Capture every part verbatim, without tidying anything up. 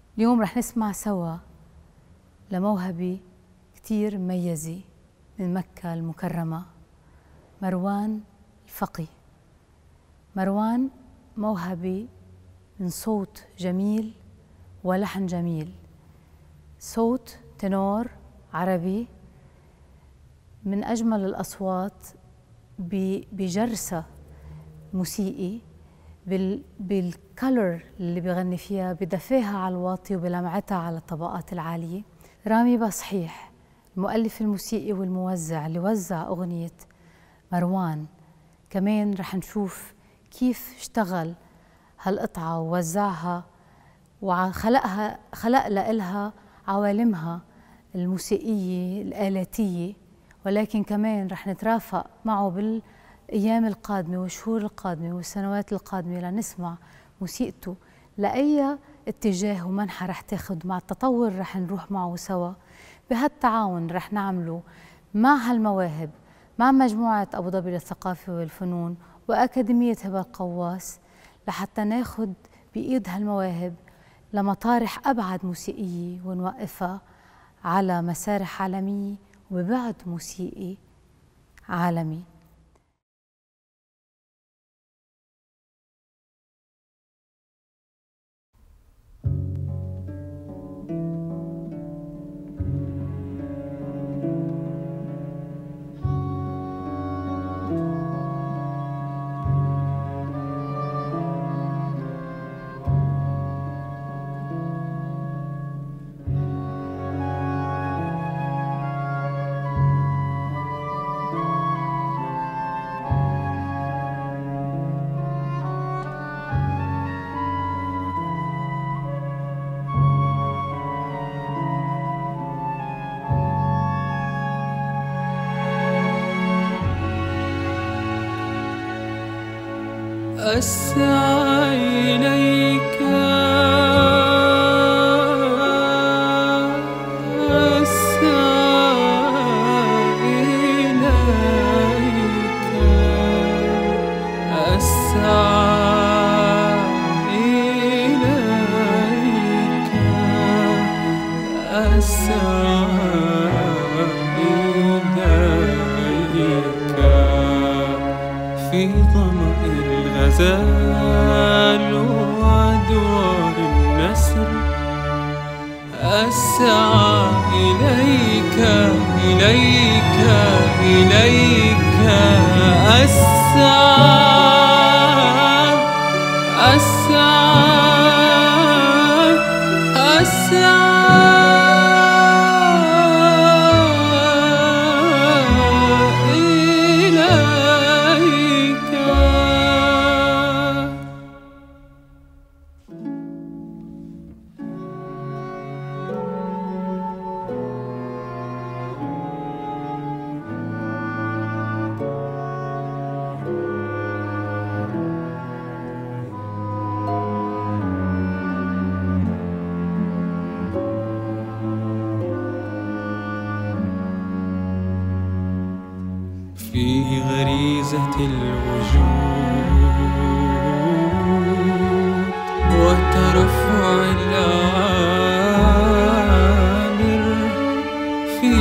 اليوم رح نسمع سوا لموهبة كتير مميزة من مكة المكرمة، مروان الفقي. مروان موهبة من صوت جميل ولحن جميل، صوت تنور عربي من أجمل الأصوات، بجرسة موسيقي، بالكالر اللي بيغني فيها، بدفاها على الواطي وبلمعتها على الطبقات العالية. رامي بصحيح المؤلف الموسيقي والموزع اللي وزع أغنية مروان، كمان رح نشوف كيف اشتغل هالقطعة ووزعها وخلقها، خلق لها عوالمها الموسيقية الآلاتية، ولكن كمان رح نترافق معه بالأيام القادمة والشهور القادمة والسنوات القادمة لنسمع موسيقته لأي اتجاه ومنحى رح تاخد. مع التطور رح نروح معه سوا بهالتعاون رح نعمله مع هالمواهب، مع مجموعة أبو ظبي للثقافة والفنون وأكاديمية هبة القواس، لحتى ناخد بإيد هالمواهب لمطارح أبعد موسيقية ونوقفها على مسارح عالمية وببعد موسيقي عالمي. أسعى إليك الغزال وأدوار النسر. أسعى إليك إليك إليك أسعى أسعى أسعى في غريزة الوجود وترفع العامر، في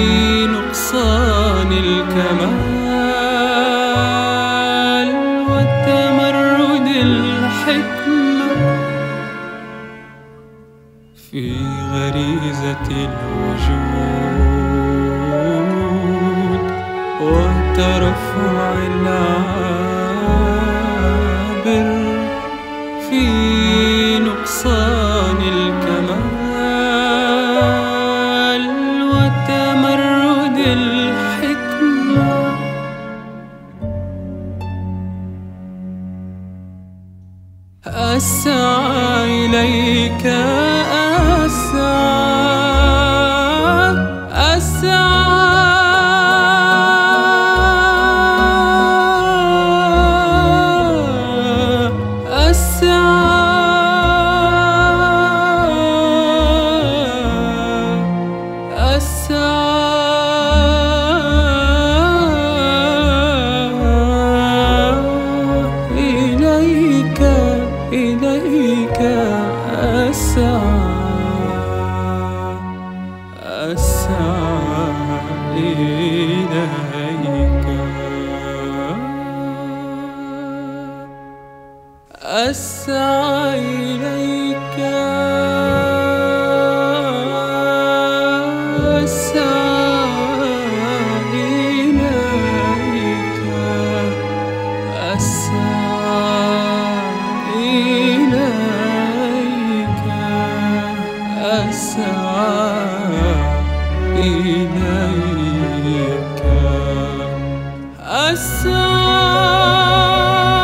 نقصان الكمال والتمرد الحكمة. في غريزة الوجود وترفع العابر، في نقصان الكمال وتمرد الحكمة. أسعى إليك أسعى أسعى إليك إليك أسعى. أسعى إليك أسعى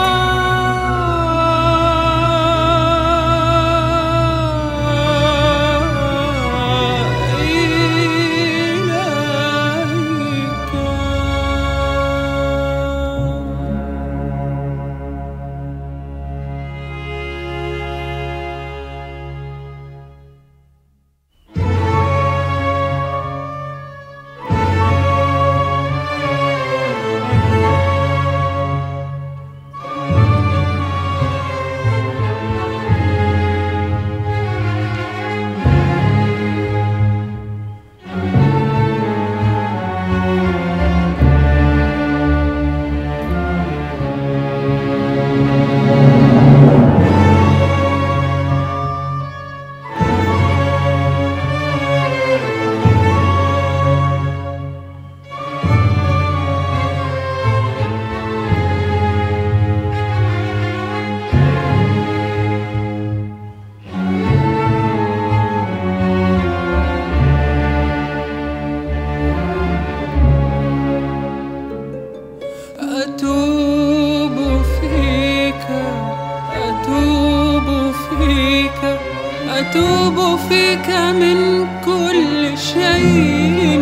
أتوب فيك من كل شيء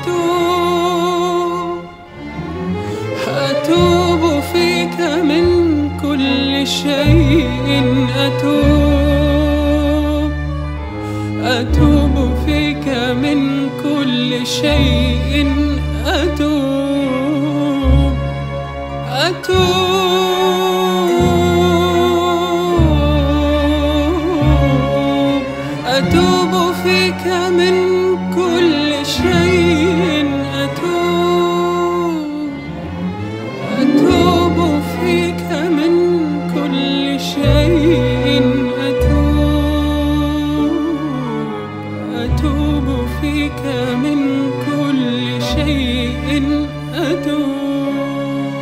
أتوب أتوب فيك من كل شيء أتوب أتوب فيك من كل شيء أتوب أتوب أتوب فيك من كل شيء أتوب أتوب فيك من كل شيء أتوب أتوب فيك من كل شيء أتوب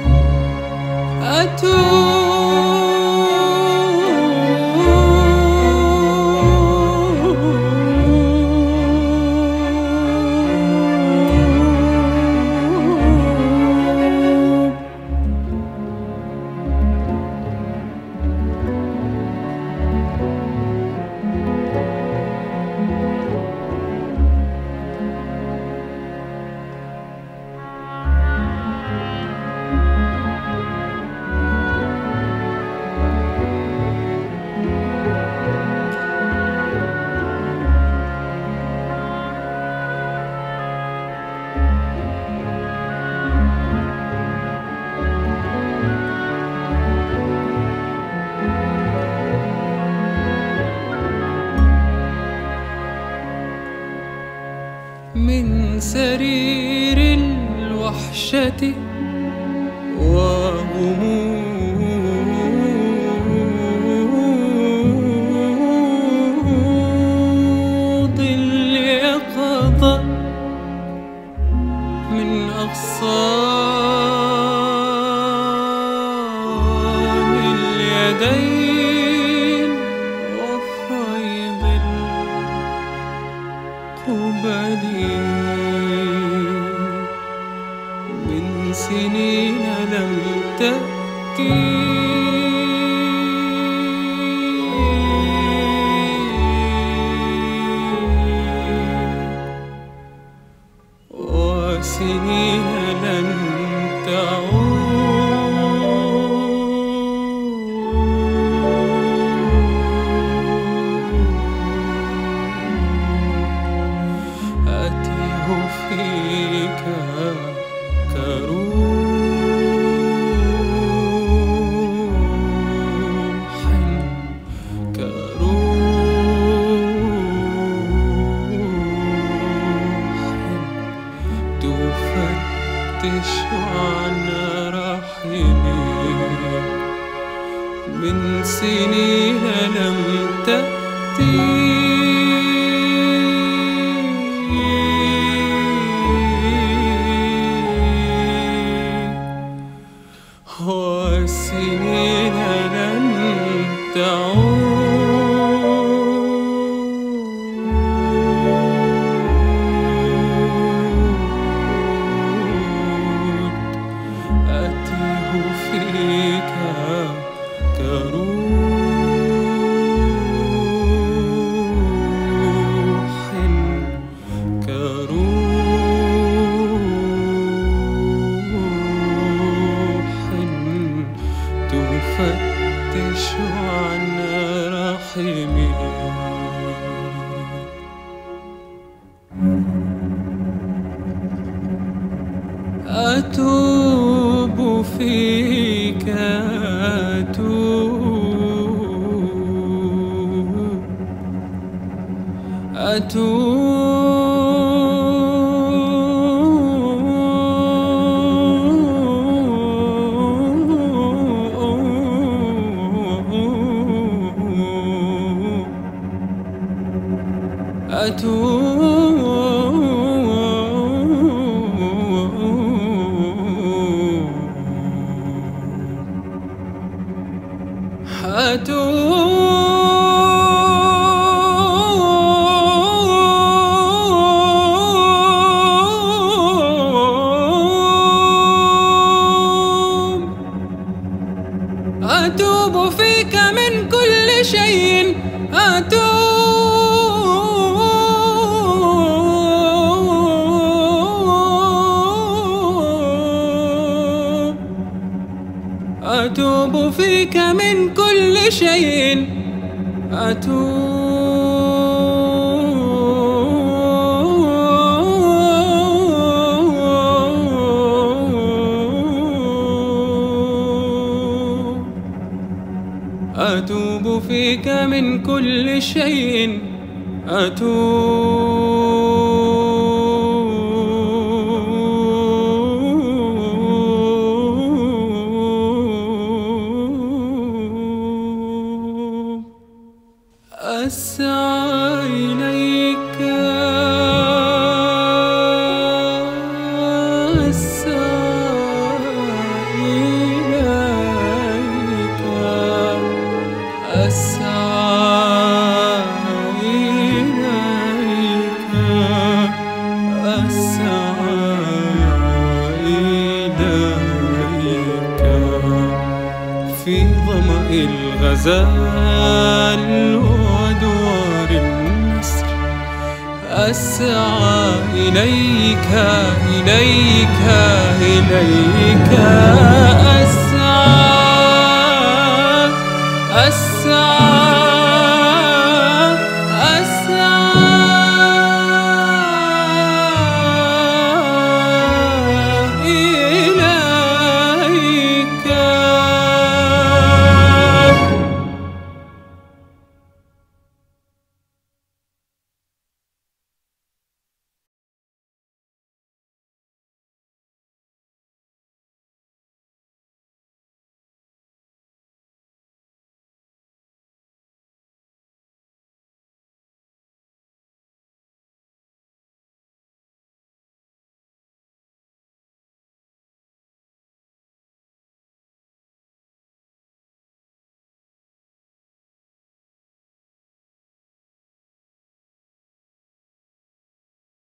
أتوب من سرير الوحشة وغموض اليقظة من أغصان اليدين وفيض القبل من سنين لم تأتي وسنين لن تعود أتيه فيك كروح كروح تفتش عن رحمي من سنين لم تأتي وسنين لن تعود فيك أتوب أتوب فيك من كل شيء أتوب أتوب فيك من كل شيء أتوب أتوب فيك من كل شيء أتوب أسعى إليك أسعى إليك أسعى إليك في ظمأ الغزال ودوار النسر أسعى إليك إليك إليك أسعى أسعى